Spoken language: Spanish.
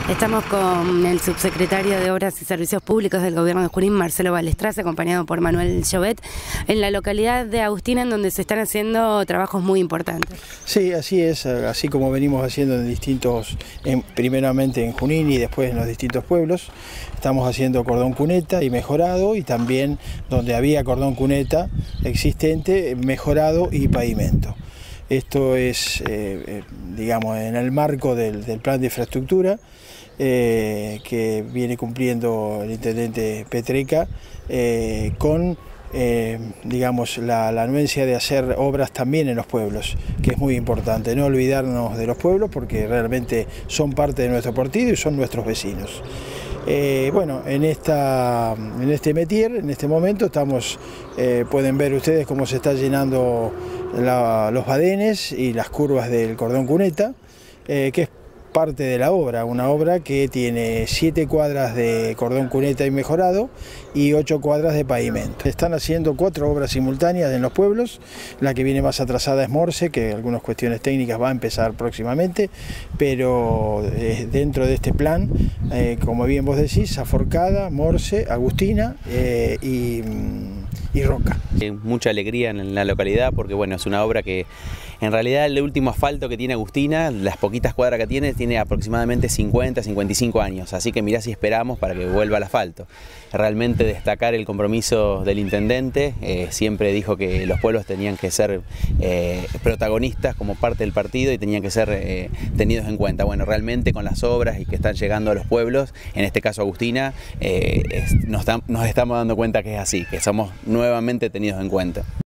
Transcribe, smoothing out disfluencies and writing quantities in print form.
Estamos con el subsecretario de Obras y Servicios Públicos del Gobierno de Junín, Marcelo Balestras, acompañado por Manuel Llobet, en la localidad de Agustina, en donde se están haciendo trabajos muy importantes. Sí, así es, así como venimos haciendo en distintos, primeramente en Junín y después en los distintos pueblos, estamos haciendo cordón cuneta y mejorado, y también donde había cordón cuneta existente, mejorado y pavimento. Esto es, digamos, en el marco del plan de infraestructura que viene cumpliendo el intendente Petreca con, digamos, la anuencia de hacer obras también en los pueblos, que es muy importante, no olvidarnos de los pueblos porque realmente son parte de nuestro partido y son nuestros vecinos. Bueno, en este métier, en este momento, estamos, pueden ver ustedes cómo se está llenando los badenes y las curvas del cordón cuneta, que es parte de la obra, una obra que tiene 7 cuadras de cordón cuneta y mejorado y 8 cuadras de pavimento. Están haciendo 4 obras simultáneas en los pueblos. La que viene más atrasada es Morse, que algunas cuestiones técnicas va a empezar próximamente, pero dentro de este plan, como bien vos decís, Aforcada, Morse, Agustina y Roca. Mucha alegría en la localidad porque bueno, es una obra que en realidad el último asfalto que tiene Agustina, las poquitas cuadras que tiene aproximadamente 50, 55 años, así que mirá si esperamos para que vuelva al asfalto. Realmente destacar el compromiso del intendente, siempre dijo que los pueblos tenían que ser protagonistas como parte del partido y tenían que ser tenidos en cuenta. Bueno, realmente con las obras y que están llegando a los pueblos, en este caso Agustina, nos estamos dando cuenta que es así, que somos nuevamente tenidos en cuenta.